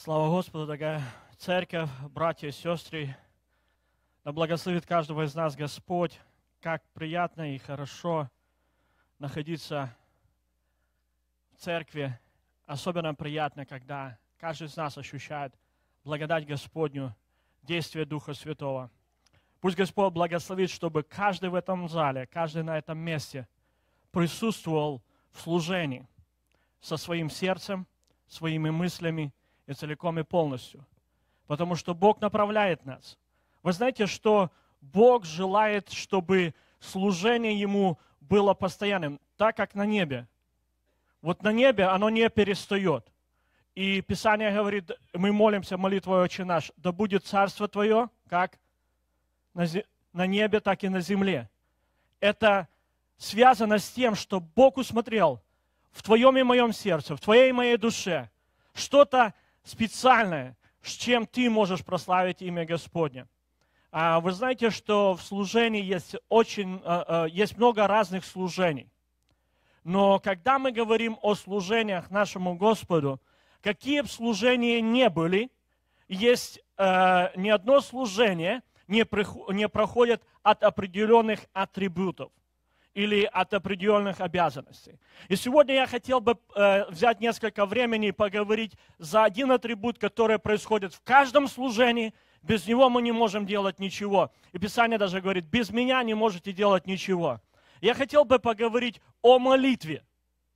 Слава Господу, дорогая церковь, братья и сестры. Да благословит каждого из нас Господь. Как приятно и хорошо находиться в церкви. Особенно приятно, когда каждый из нас ощущает благодать Господню, действие Духа Святого. Пусть Господь благословит, чтобы каждый в этом зале, каждый на этом месте присутствовал в служении со своим сердцем, своими мыслями и целиком и полностью. Потому что Бог направляет нас. Вы знаете, что Бог желает, чтобы служение Ему было постоянным, так как на небе. Вот на небе оно не перестает. И Писание говорит, мы молимся молитвой «Отче наш», да будет царство Твое, как на небе, так и на земле. Это связано с тем, что Бог усмотрел в твоем и моем сердце, в твоей и моей душе что-то специальное, с чем ты можешь прославить имя Господне. Вы знаете, что в служении есть много разных служений. Но когда мы говорим о служениях нашему Господу, какие бы служения ни были, есть ни одно служение не проходит от определенных атрибутов или от определенных обязанностей. И сегодня я хотел бы взять несколько времени и поговорить за один атрибут, который происходит в каждом служении. Без него мы не можем делать ничего. И Писание даже говорит, без меня не можете делать ничего. Я хотел бы поговорить о молитве.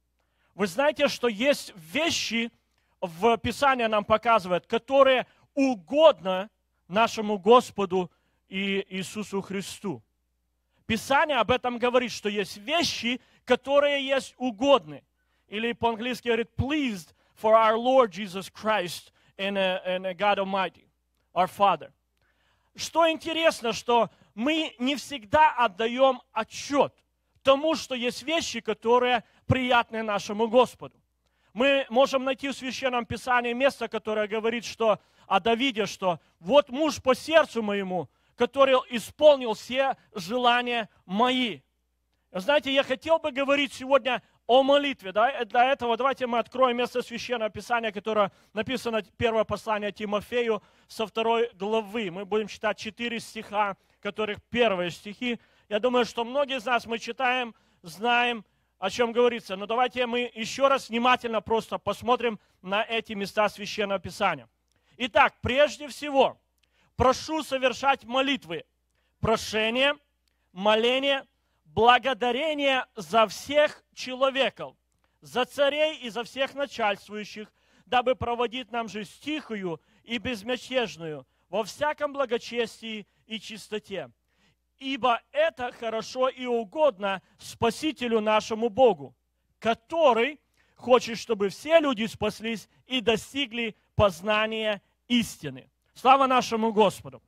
Вы знаете, что есть вещи, в Писании нам показывает, которые угодны нашему Господу и Иисусу Христу. Писание об этом говорит, что есть вещи, которые есть угодны. Или по-английски говорит, pleased for our Lord Jesus Christ and God Almighty, our Father. Что интересно, что мы не всегда отдаем отчет тому, что есть вещи, которые приятны нашему Господу. Мы можем найти в Священном Писании место, которое говорит, что о Давиде, что вот муж по сердцу моему, который исполнил все желания мои. Знаете, я хотел бы говорить сегодня о молитве. Для этого давайте мы откроем место Священного Писания, которое написано первое послание Тимофею со 2 главы. Мы будем читать 4 стиха, которых первые стихи. Я думаю, что многие из нас мы читаем, знаем, о чем говорится. Но давайте мы еще раз внимательно просто посмотрим на эти места Священного Писания. Итак, прежде всего, прошу совершать молитвы, прошение, моление, благодарение за всех человеков, за царей и за всех начальствующих, дабы проводить нам жизнь тихую и безмятежную во всяком благочестии и чистоте. Ибо это хорошо и угодно Спасителю нашему Богу, который хочет, чтобы все люди спаслись и достигли познания истины. Слава нашему Господу!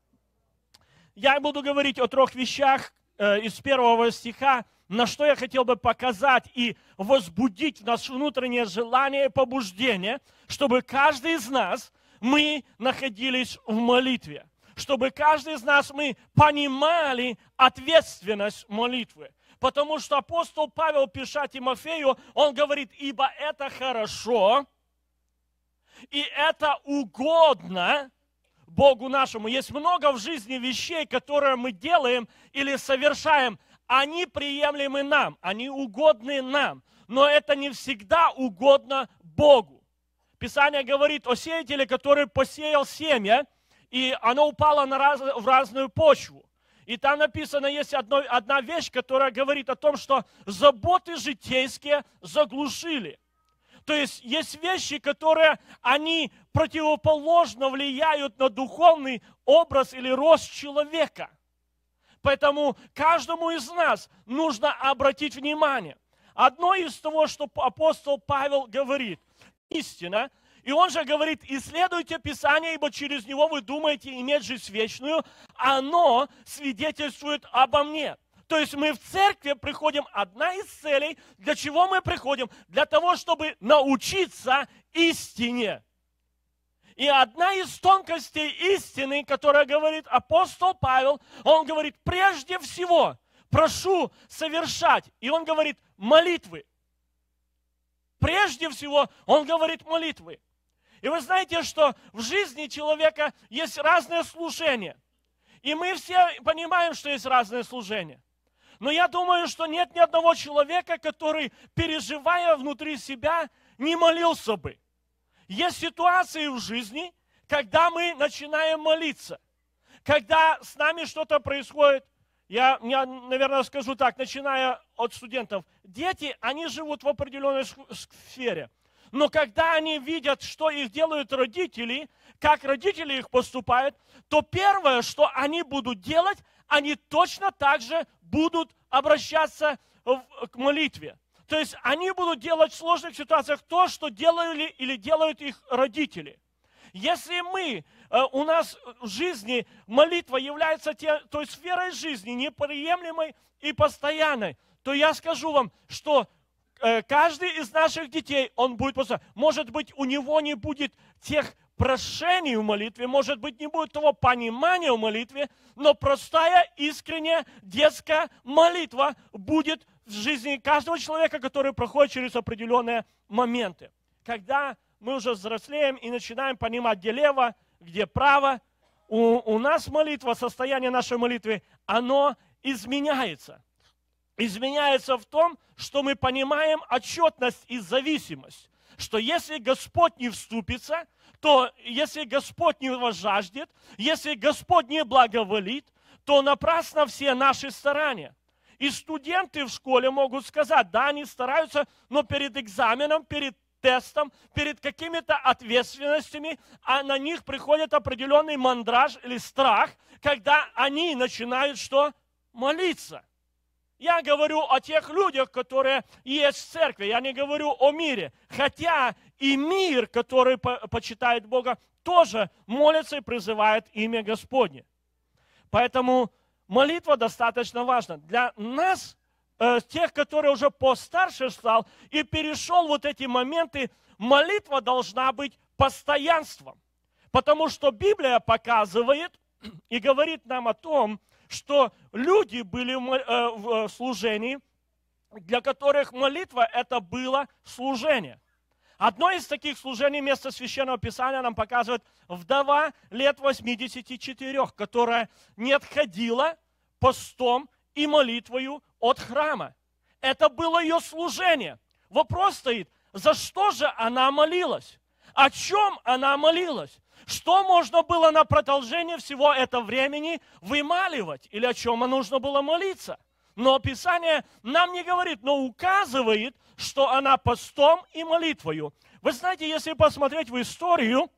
Я буду говорить о 3 вещах из 1 стиха, на что я хотел бы показать и возбудить наше внутреннее желание и побуждение, чтобы каждый из нас, мы находились в молитве. Чтобы каждый из нас, мы понимали ответственность молитвы. Потому что апостол Павел, пиша Тимофею, он говорит, ибо это хорошо, и это угодно Богу нашему. Есть много в жизни вещей, которые мы делаем или совершаем. Они приемлемы нам, они угодны нам. Но это не всегда угодно Богу. Писание говорит о сеятеле, который посеял семя, и оно упало в разную почву. И там написано, есть одна вещь, которая говорит о том, что заботы житейские заглушили. То есть вещи, которые, они противоположно влияют на духовный образ или рост человека. Поэтому каждому из нас нужно обратить внимание. Одно из того, что апостол Павел говорит, истина, и он же говорит, исследуйте Писание, ибо через него вы думаете иметь жизнь вечную, оно свидетельствует обо мне. То есть мы в церкви приходим, одна из целей, для чего мы приходим? Для того, чтобы научиться истине. И одна из тонкостей истины, которая говорит апостол Павел, он говорит, прежде всего, прошу совершать, и он говорит, молитвы. Прежде всего, он говорит молитвы. И вы знаете, что в жизни человека есть разные служения. И мы все понимаем, что есть разные служения. Но я думаю, что нет ни одного человека, который, переживая внутри себя, не молился бы. Есть ситуации в жизни, когда мы начинаем молиться. Когда с нами что-то происходит, я, наверное, скажу так, начиная от студентов. Дети, они живут в определенной сфере. Но когда они видят, что их делают родители, как родители их поступают, то первое, что они будут делать, они точно так же будут обращаться к молитве. То есть они будут делать в сложных ситуациях то, что делали или делают их родители. Если у нас в жизни молитва является той сферой жизни, неприемлемой и постоянной, то я скажу вам, что каждый из наших детей, он будет просто, может быть, у него не будет тех прошений в молитве, может быть, не будет того понимания в молитве, но простая, искренняя детская молитва будет в жизни каждого человека, который проходит через определенные моменты. Когда мы уже взрослеем и начинаем понимать, где лево, где право, у нас молитва, состояние нашей молитвы, оно изменяется. Изменяется в том, что мы понимаем отчетность и зависимость. Что если Господь не вступится, то если Господь не возжаждет, если Господь не благоволит, то напрасно все наши старания. И студенты в школе могут сказать, да, они стараются, но перед экзаменом, перед тестом, перед какими-то ответственностями, а на них приходит определенный мандраж или страх, когда они начинают что? Молиться. Я говорю о тех людях, которые есть в церкви, я не говорю о мире. Хотя и мир, который почитает Бога, тоже молится и призывает имя Господне. Поэтому молитва достаточно важна. Для нас, тех, которые уже постарше стал и перешел вот эти моменты, молитва должна быть постоянством. Потому что Библия показывает и говорит нам о том, что люди были в служении, для которых молитва это было служение. Одно из таких служений, место Священного Писания нам показывает вдова лет 84, которая не отходила постом и молитвою от храма. Это было ее служение. Вопрос стоит, за что же она молилась? О чем она молилась? Что можно было на продолжение всего этого времени вымаливать? Или о чем нужно было молиться? Но Писание нам не говорит, но указывает, что она постом и молитвою. Вы знаете, если посмотреть в историю,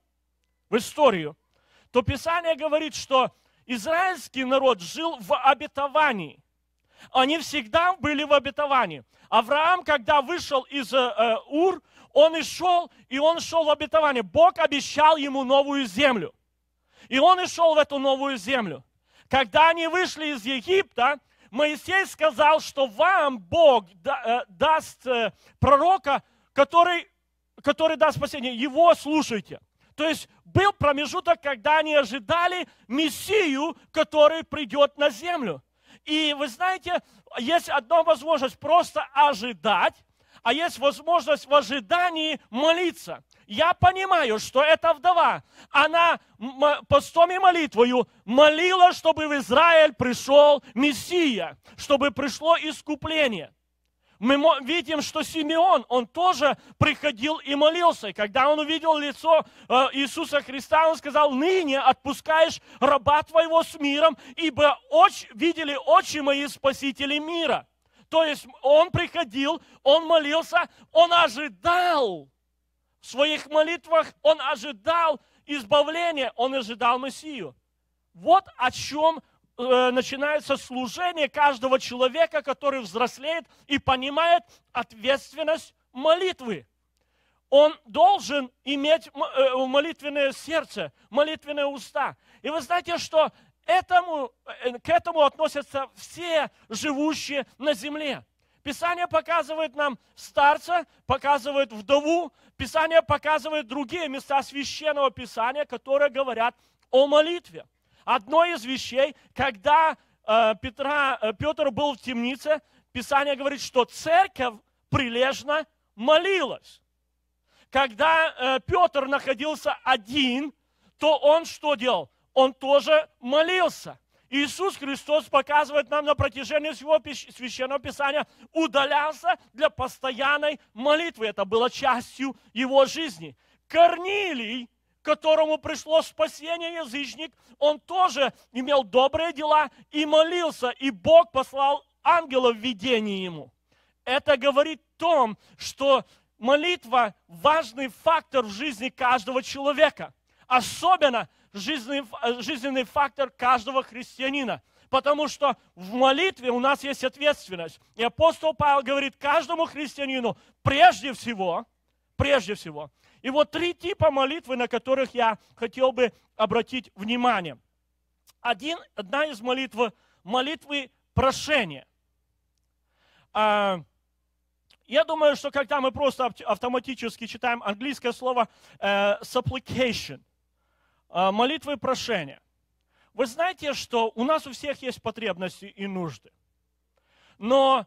то Писание говорит, что израильский народ жил в обетовании. Они всегда были в обетовании. Авраам, когда вышел из Ур, он шел в обетование. Бог обещал ему новую землю. И он шел в эту новую землю. Когда они вышли из Египта, Моисей сказал, что вам Бог даст пророка, который даст спасение. Его слушайте. То есть был промежуток, когда они ожидали Мессию, который придет на землю. И вы знаете, есть одна возможность просто ожидать, а есть возможность в ожидании молиться. Я понимаю, что эта вдова, она постом и молитвою молила, чтобы в Израиль пришел Мессия, чтобы пришло искупление. Мы видим, что Симеон, он тоже приходил и молился. И когда он увидел лицо Иисуса Христа, он сказал, ныне отпускаешь раба твоего с миром, ибо видели очи мои спасители мира. То есть он приходил, он молился, он ожидал в своих молитвах, он ожидал избавления, он ожидал Мессию. Вот о чем начинается служение каждого человека, который взрослеет и понимает ответственность молитвы. Он должен иметь молитвенное сердце, молитвенные уста. И вы знаете, что к этому относятся все живущие на земле. Писание показывает нам старца, показывает вдову, Писание показывает другие места Священного Писания, которые говорят о молитве. Одно из вещей, когда Петр был в темнице, Писание говорит, что церковь прилежно молилась. когда Петр находился один, то он что делал? Он тоже молился. Иисус Христос показывает нам на протяжении всего Священного Писания, удалялся для постоянной молитвы. Это было частью его жизни. Корнилий, которому пришло спасение, язычник, он тоже имел добрые дела и молился, и Бог послал ангела в видении ему. Это говорит о том, что молитва – важный фактор в жизни каждого человека. Особенно жизненный фактор каждого христианина. Потому что в молитве у нас есть ответственность. И апостол Павел говорит каждому христианину прежде всего. И вот 3 типа молитвы, на которых я хотел бы обратить внимание. Одна из молитвы прошения. Я думаю, что когда мы просто автоматически читаем английское слово supplication, молитвы прошения. Вы знаете, что у нас у всех есть потребности и нужды. Но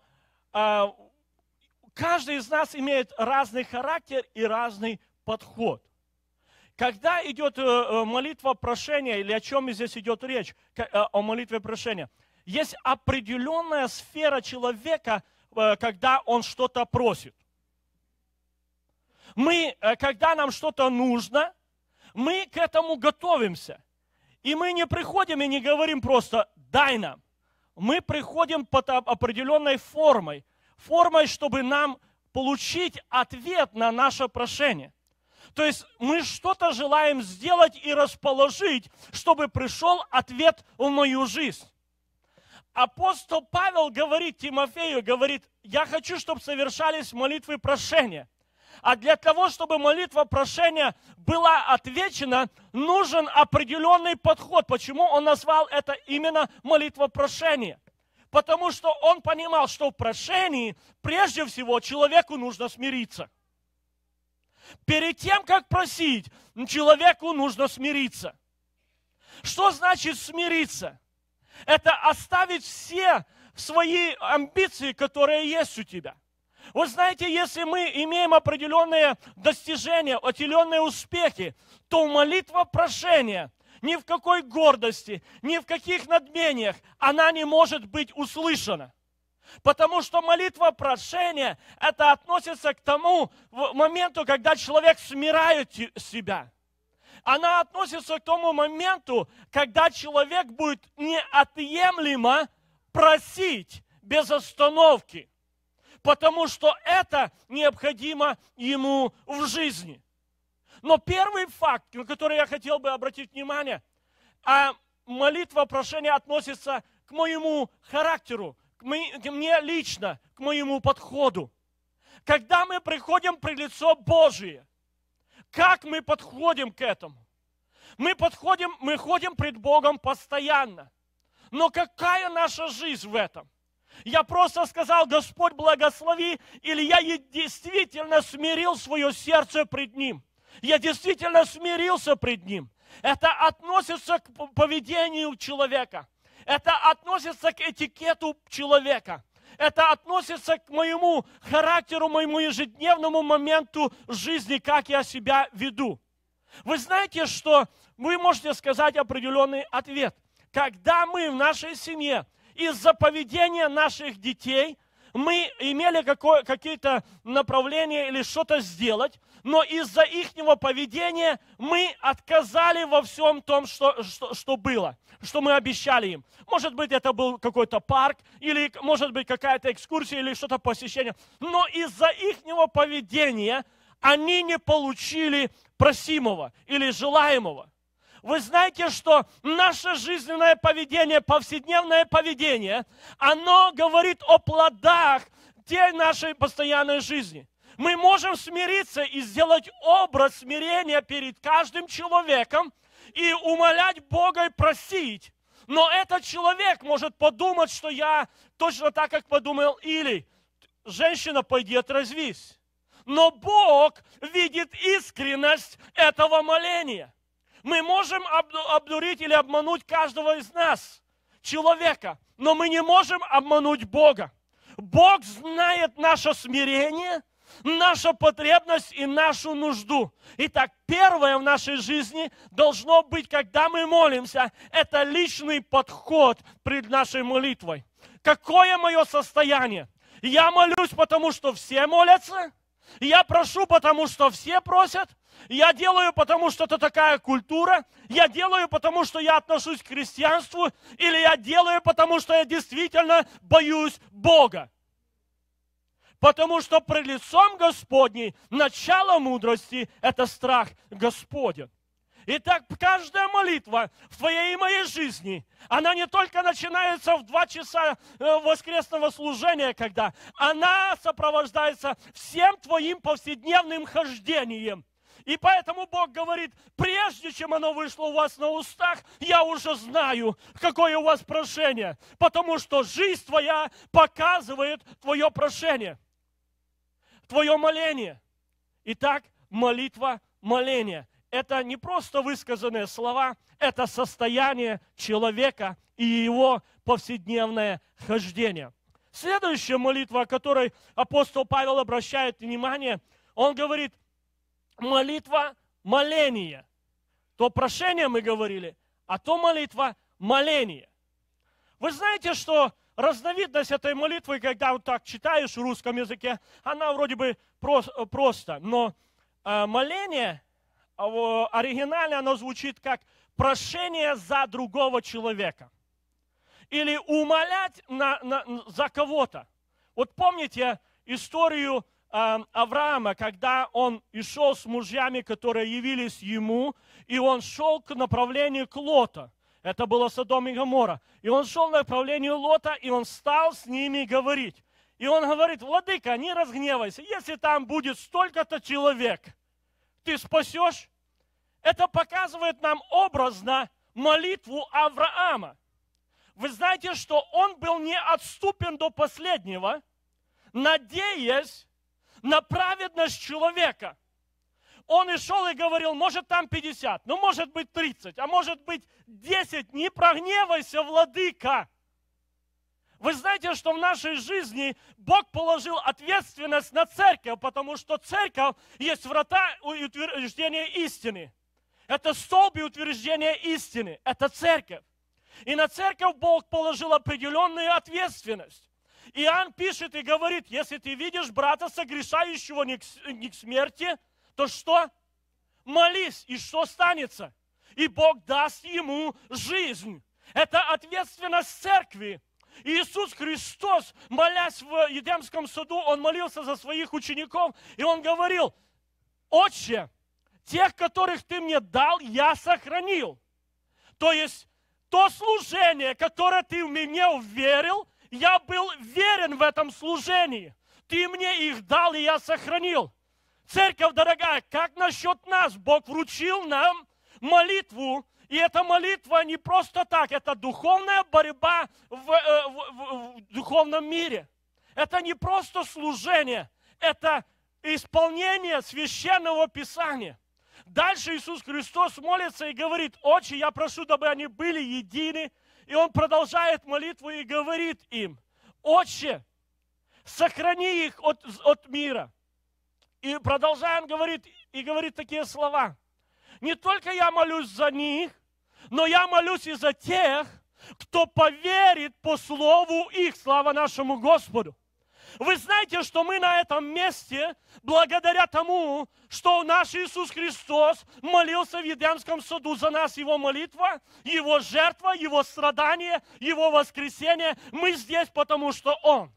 каждый из нас имеет разный характер и разный подход. Когда идет молитва прошения, или о чем здесь идет речь, о молитве прошения, есть определенная сфера человека, когда он что-то просит. Когда нам что-то нужно, мы к этому готовимся. И мы не приходим и не говорим просто «дай нам». Мы приходим под определенной формой, чтобы нам получить ответ на наше прошение. То есть мы что-то желаем сделать и расположить, чтобы пришел ответ в мою жизнь. Апостол Павел говорит Тимофею, я хочу, чтобы совершались молитвы прошения. А для того, чтобы молитва прошения была отвечена, нужен определенный подход. Почему он назвал это именно молитва прошения? Потому что он понимал, что в прошении прежде всего человеку нужно смириться. Перед тем, как просить, человеку нужно смириться. Что значит смириться? Это оставить все свои амбиции, которые есть у тебя. Вы знаете, если мы имеем определенные достижения, определенные успехи, то молитва прошения ни в какой гордости, ни в каких надмениях она не может быть услышана. Потому что молитва прошения, это относится к тому моменту, когда человек смиряет себя. Она относится к тому моменту, когда человек будет неотъемлемо просить без остановки. Потому что это необходимо ему в жизни. Но первый факт, на который я хотел бы обратить внимание, молитва прошения относится к моему характеру, к мне лично, к моему подходу. Когда мы приходим пред лицо Божие, как мы подходим к этому? Мы ходим пред Богом постоянно. Но какая наша жизнь в этом? Я просто сказал, Господь благослови, или я действительно смирил свое сердце пред Ним. Я действительно смирился пред Ним. Это относится к поведению человека. Это относится к этикету человека. Это относится к моему характеру, моему ежедневному моменту жизни, как я себя веду. Вы знаете, что вы можете сказать определенный ответ. Когда мы в нашей семье из-за поведения наших детей мы имели какие-то направления или что-то сделать, но из-за их поведения мы отказали во всем том, что было, что мы обещали им. Может быть, это был какой-то парк, или может быть какая-то экскурсия, или что-то посещение. Но из-за их поведения они не получили просимого или желаемого. Вы знаете, что наше жизненное поведение, повседневное поведение, оно говорит о плодах нашей постоянной жизни. Мы можем смириться и сделать образ смирения перед каждым человеком и умолять Бога и просить. Но этот человек может подумать, что я точно так, как подумал Илий. Женщина, пойди отрезвись. Но Бог видит искренность этого моления. Мы можем обдурить или обмануть каждого из нас, человека, но мы не можем обмануть Бога. Бог знает наше смирение, наша потребность и нашу нужду. Итак, первое в нашей жизни должно быть, когда мы молимся, это личный подход пред нашей молитвой. Какое мое состояние? Я молюсь, потому что все молятся. Я прошу, потому что все просят. Я делаю, потому что это такая культура. Я делаю, потому что я отношусь к христианству. Или я делаю, потому что я действительно боюсь Бога. Потому что пред лицом Господней начало мудрости – это страх Господень. Итак, каждая молитва в твоей и моей жизни, она не только начинается в 2 часа воскресного служения, когда она сопровождается всем твоим повседневным хождением. И поэтому Бог говорит, прежде чем оно вышло у вас на устах, я уже знаю, какое у вас прошение. Потому что жизнь твоя показывает твое прошение, твое моление. Итак, молитва, моление. Это не просто высказанные слова, это состояние человека и его повседневное хождение. Следующая молитва, о которой апостол Павел обращает внимание, он говорит, молитва, моление. То прошение мы говорили, а то молитва, моление. Вы знаете, что разновидность этой молитвы, когда вот так читаешь в русском языке, она вроде бы просто, но моление в оригинале оно звучит как прошение за другого человека. Или умолять за кого-то. Вот помните историю Авраама, когда он и шел с мужьями, которые явились ему, и он шел к направлению к Лота. Это было Содом и Гоморра. И он шел в направлении Лота, и он стал с ними говорить. И он говорит, владыка, не разгневайся, если там будет столько-то человек, ты спасешь? Это показывает нам образно молитву Авраама. Вы знаете, что он был неотступен до последнего, надеясь на праведность человека. Он и шел и говорил, может там 50, ну может быть 30, а может быть 10, не прогневайся, владыка. Вы знаете, что в нашей жизни Бог положил ответственность на церковь, потому что церковь есть врата и утверждения истины. Это столб и утверждение истины. Это церковь. И на церковь Бог положил определенную ответственность. Иоанн пишет и говорит, если ты видишь брата, согрешающего не к смерти, то что? Молись, и что станется? И Бог даст ему жизнь. Это ответственность церкви. Иисус Христос, молясь в Едемском саду, Он молился за своих учеников, и Он говорил, Отче, тех, которых Ты мне дал, я сохранил. То есть, то служение, которое Ты в меня уверил, я был верен в этом служении. Ты мне их дал, и я сохранил. Церковь, дорогая, как насчет нас? Бог вручил нам молитву, и эта молитва не просто так, это духовная борьба в духовном мире. Это не просто служение, это исполнение священного Писания. Дальше Иисус Христос молится и говорит, Отче, я прошу, дабы они были едины. И Он продолжает молитву и говорит им, Отче, сохрани их от мира. И продолжаем говорит такие слова. Не только я молюсь за них, но я молюсь и за тех, кто поверит по слову их. Слава нашему Господу. Вы знаете, что мы на этом месте, благодаря тому, что наш Иисус Христос молился в Едемском саду за нас, Его молитва, Его жертва, Его страдание, Его воскресение, мы здесь, потому что Он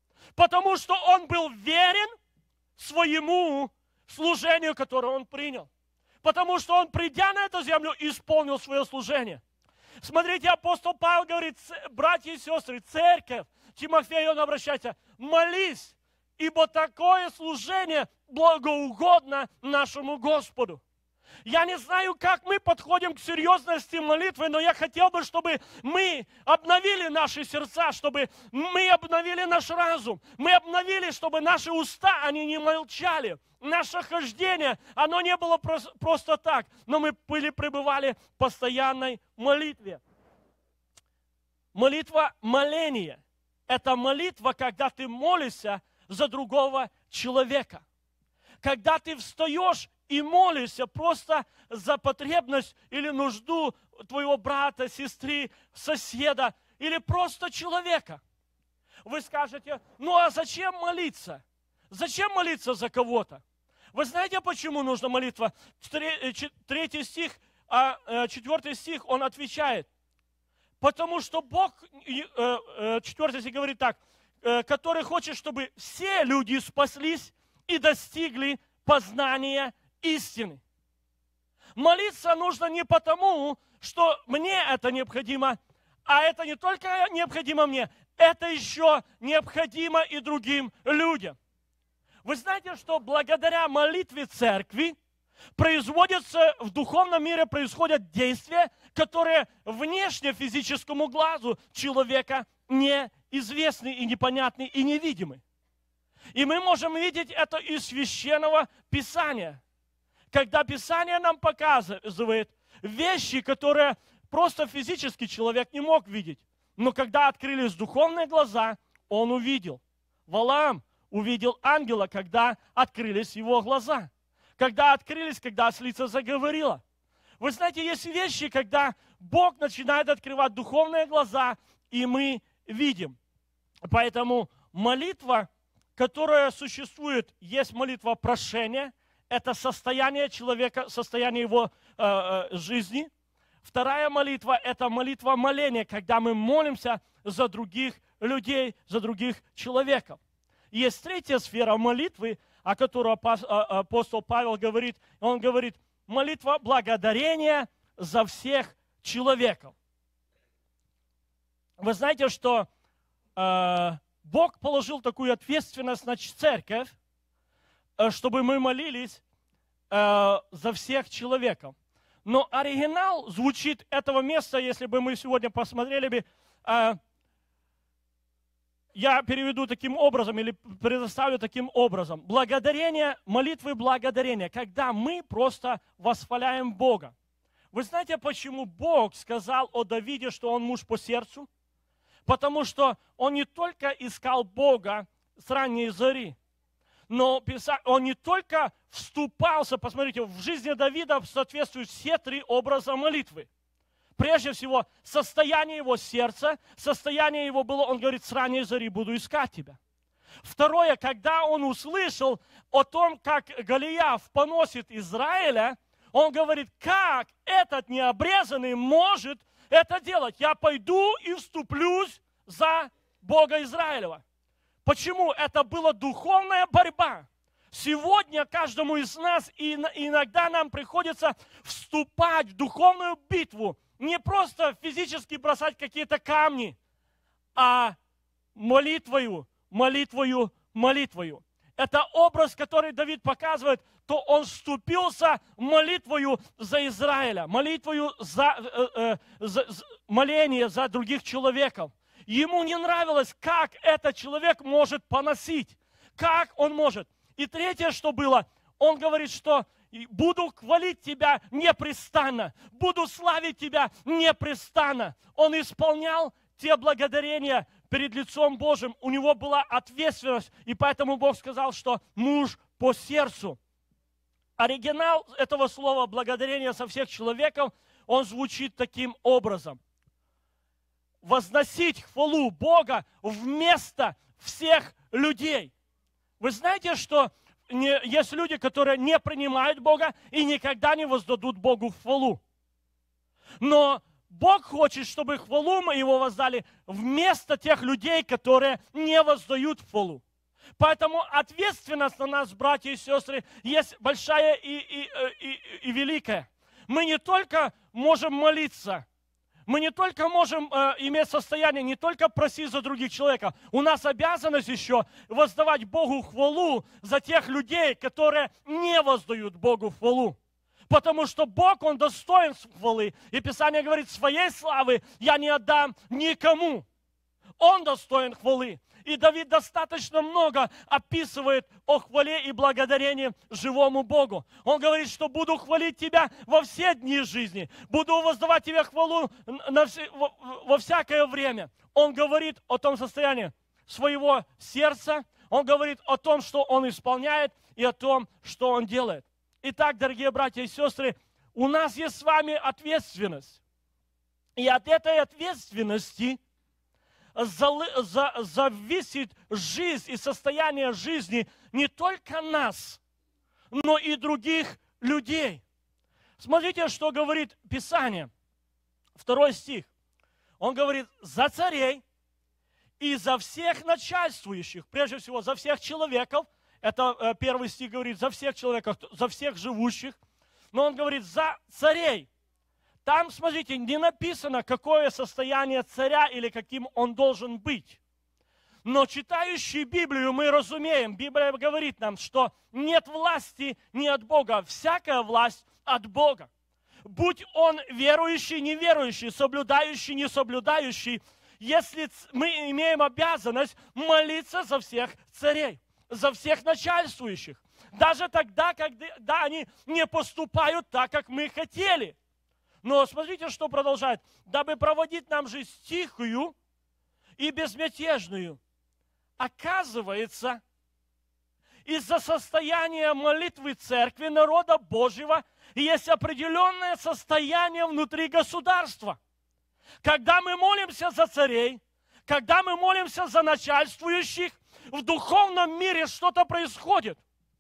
был верен своему служению, которое Он принял. Потому что Он, придя на эту землю, исполнил свое служение. Смотрите, апостол Павел говорит, братья и сестры, церковь, Тимофею он обращается, молись, ибо такое служение благоугодно нашему Господу. Я не знаю, как мы подходим к серьезности молитвы, но я хотел бы, чтобы мы обновили наши сердца, чтобы мы обновили наш разум, мы обновили, чтобы наши уста, они не молчали. Наше хождение, оно не было просто так, но мы пребывали в постоянной молитве. Молитва моления. Это молитва, когда ты молишься за другого человека. когда ты встаешь и молишься просто за потребность или нужду твоего брата, сестры, соседа или просто человека. Вы скажете, ну а зачем молиться? Зачем молиться за кого-то? Вы знаете, почему нужна молитва? 3 стих, 4 стих, он отвечает. Потому что Бог, 4 стих говорит так, который хочет, чтобы все люди спаслись и достигли познания истины. Молиться нужно не потому, что мне это необходимо, а это не только необходимо мне, это еще необходимо и другим людям. Вы знаете, что благодаря молитве церкви производятся в духовном мире происходят действия, которые внешне физическому глазу человека неизвестны и непонятны и невидимы. И мы можем видеть это из Священного Писания. Когда Писание нам показывает вещи, которые просто физически человек не мог видеть. Но когда открылись духовные глаза, он увидел. Валаам увидел ангела, когда открылись его глаза. Когда открылись, когда ослица заговорила. Вы знаете, есть вещи, когда Бог начинает открывать духовные глаза, и мы видим. Поэтому молитва, которая существует, есть молитва прошения, это состояние человека, состояние его жизни. Вторая молитва – это молитва моления, когда мы молимся за других людей, за других человеков. Есть третья сфера молитвы, о которой апостол Павел говорит. Он говорит, молитва благодарения за всех человеков. Вы знаете, что Бог положил такую ответственность на церковь, чтобы мы молились за всех человеков. Но оригинал звучит этого места, если бы мы сегодня посмотрели бы, я переведу таким образом или предоставлю таким образом. Благодарение, молитвы благодарения, когда мы просто восхваляем Бога. Вы знаете, почему Бог сказал о Давиде, что он муж по сердцу? Потому что он не только искал Бога с ранней зари, но он не только вступался, посмотрите, в жизни Давида соответствуют все три образа молитвы. Прежде всего, состояние его сердца, состояние его было, он говорит, с ранней зари буду искать тебя. Второе, когда он услышал о том, как Голиаф поносит Израиля, он говорит, как этот необрезанный может это делать? Я пойду и вступлюсь за Бога Израилева. Почему? Это была духовная борьба. Сегодня каждому из нас, и иногда нам приходится вступать в духовную битву, не просто физически бросать какие-то камни, а молитвою. Это образ, который Давид показывает, то он вступился молитвою за Израиля, молитвою за моление за других человеков. Ему не нравилось, как этот человек может поносить, как он может. И третье, что было, он говорит, что буду хвалить тебя непрестанно, буду славить тебя непрестанно. Он исполнял те благодарения перед лицом Божьим. У него была ответственность, и поэтому Бог сказал, что муж по сердцу. Оригинал этого слова «благодарение со всех человеков», он звучит таким образом. Возносить хвалу Бога вместо всех людей. Вы знаете, что есть люди, которые не принимают Бога и никогда не воздадут Богу хвалу. Но Бог хочет, чтобы хвалу мы Его воздали вместо тех людей, которые не воздают хвалу. Поэтому ответственность на нас, братья и сестры, есть большая и великая. Мы не только можем молиться, мы не только можем иметь состояние, не только просить за других человеков. У нас обязанность еще воздавать Богу хвалу за тех людей, которые не воздают Богу хвалу. Потому что Бог, Он достоин хвалы. И Писание говорит, своей славы я не отдам никому. Он достоин хвалы. И Давид достаточно много описывает о хвале и благодарении живому Богу. Он говорит, что буду хвалить Тебя во все дни жизни. Буду воздавать Тебе хвалу во всякое время. Он говорит о том состоянии своего сердца. Он говорит о том, что Он исполняет, и о том, что Он делает. Итак, дорогие братья и сестры, у нас есть с вами ответственность. И от этой ответственности зависит жизнь и состояние жизни не только нас, но и других людей. Смотрите, что говорит Писание. 2 стих. Он говорит: за царей и за всех начальствующих, прежде всего за всех человеков. Это 1 стих говорит за всех человеков, за всех живущих. Но он говорит за царей. Там, смотрите, не написано, какое состояние царя или каким он должен быть. Но читающие Библию мы разумеем, Библия говорит нам, что нет власти не от Бога, всякая власть от Бога. Будь он верующий, неверующий, соблюдающий, не соблюдающий, если мы имеем обязанность молиться за всех царей, за всех начальствующих, даже тогда, когда они не поступают так, как мы хотели. Но смотрите, что продолжает. Дабы проводить нам жизнь тихую и безмятежную. Оказывается, из-за состояния молитвы церкви, народа Божьего, есть определенное состояние внутри государства. Когда мы молимся за царей, когда мы молимся за начальствующих, в духовном мире что-то происходит.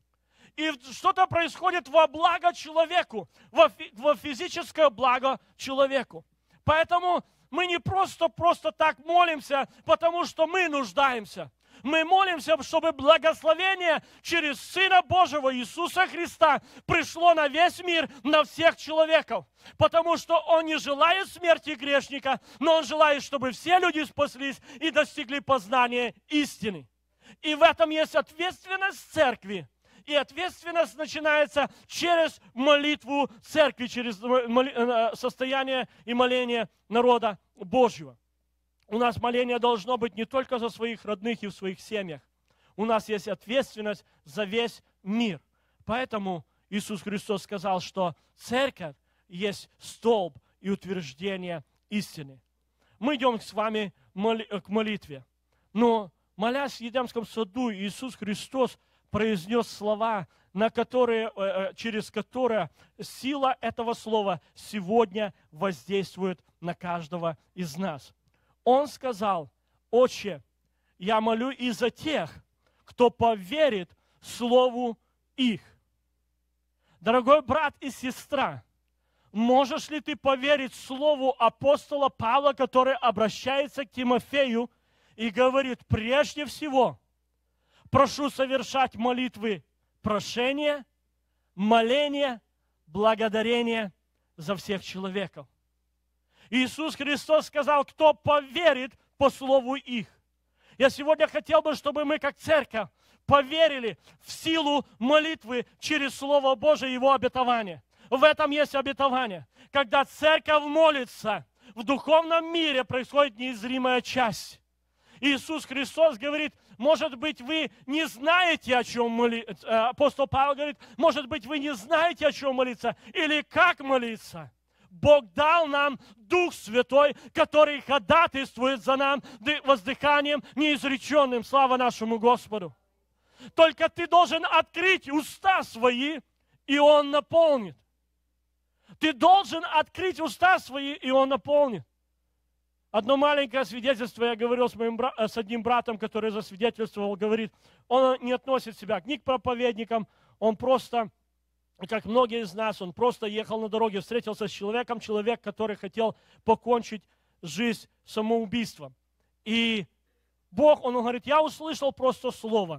И что-то происходит во благо человеку, во физическое благо человеку. Поэтому мы не просто так молимся, потому что мы нуждаемся. Мы молимся, чтобы благословение через Сына Божьего Иисуса Христа пришло на весь мир, на всех человеков. Потому что Он не желает смерти грешника, но Он желает, чтобы все люди спаслись и достигли познания истины. И в этом есть ответственность церкви. И ответственность начинается через молитву церкви, через состояние и моление народа Божьего. У нас моление должно быть не только за своих родных и в своих семьях. У нас есть ответственность за весь мир. Поэтому Иисус Христос сказал, что церковь есть столб и утверждение истины. Мы идем с вами к молитве. Но, молясь в Едемском саду, Иисус Христос произнес слова, через которые сила этого слова сегодня воздействует на каждого из нас. Он сказал: «Отче, я молю и за тех, кто поверит слову их». Дорогой брат и сестра, можешь ли ты поверить слову апостола Павла, который обращается к Тимофею и говорит: прежде всего, прошу совершать молитвы прошения, моления, благодарения за всех человеков. Иисус Христос сказал: кто поверит по слову их. Я сегодня хотел бы, чтобы мы как церковь поверили в силу молитвы через Слово Божие и Его обетование. В этом есть обетование. Когда церковь молится, в духовном мире происходит неизримая часть. Иисус Христос говорит: может быть, вы не знаете, о чем молиться. Апостол Павел говорит: может быть, вы не знаете, о чем молиться или как молиться. Бог дал нам Дух Святой, который ходатайствует за нам воздыханием неизреченным. Слава нашему Господу. Только ты должен открыть уста свои, и Он наполнит. Ты должен открыть уста свои, и Он наполнит. Одно маленькое свидетельство, я говорил с одним братом, который засвидетельствовал, говорит, он не относит себя ни к проповедникам, он просто, как многие из нас, он просто ехал на дороге, встретился с человеком, человек, который хотел покончить жизнь самоубийством. И Бог, он говорит: я услышал просто слово,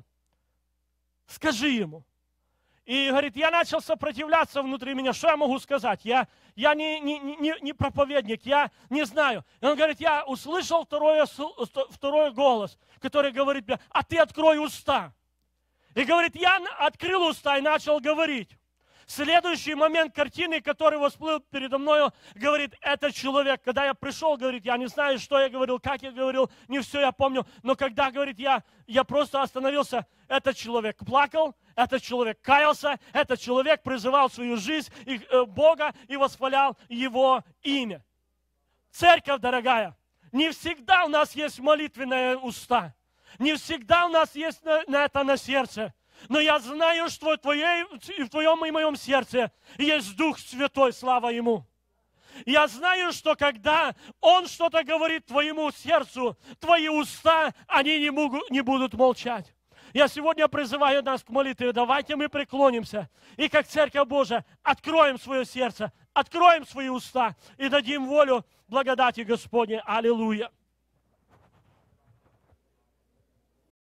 скажи ему. И говорит, я начал сопротивляться внутри меня. Что я могу сказать? Я не проповедник, я не знаю. И он говорит, я услышал второй голос, который говорит мне: а ты открой уста. И говорит, я открыл уста и начал говорить. Следующий момент картины, который всплыл передо мною, говорит, этот человек, когда я пришел, говорит, я не знаю, что я говорил, как я говорил, не все я помню, но когда, говорит, я просто остановился, этот человек плакал, этот человек каялся, этот человек призывал в свою жизнь Бога и восхвалял Его имя. Церковь, дорогая, не всегда у нас есть молитвенные уста. Не всегда у нас есть на сердце. Но я знаю, что в твоем и моем сердце есть Дух Святой, слава Ему. Я знаю, что когда Он что-то говорит твоему сердцу, твои уста, они не будут молчать. Я сегодня призываю нас к молитве. Давайте мы преклонимся и как Церковь Божия откроем свое сердце, откроем свои уста и дадим волю благодати Господней. Аллилуйя.